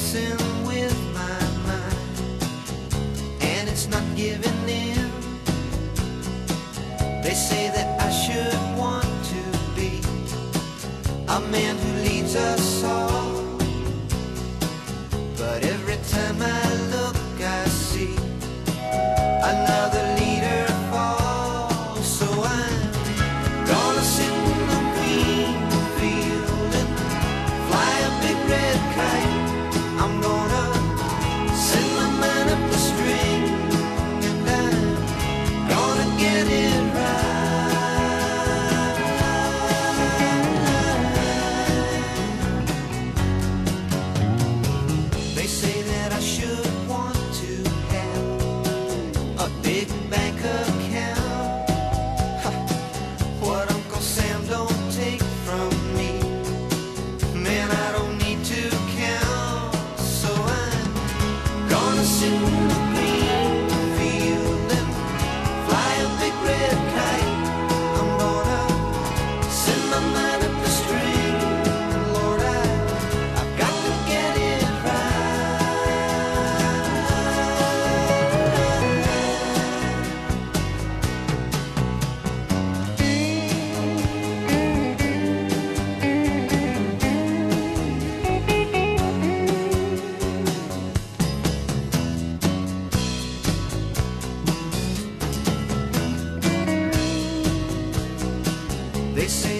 messing with my mind, and it's not giving in. They say that I should want to be a man who leads us all, but every time I look I see another leader fall. So I'm gonna sit in the green field and fly a big red kite. I'm gonna send my man up the string, and I'm gonna get it right. They say that I should want to have a big bank account, what Uncle Sam don't take from me, man, I don't need to count. So I'm gonna sit in the green field and fly a big red kite. I'm gonna send my mind up the string, and Lord, I've got to get it They say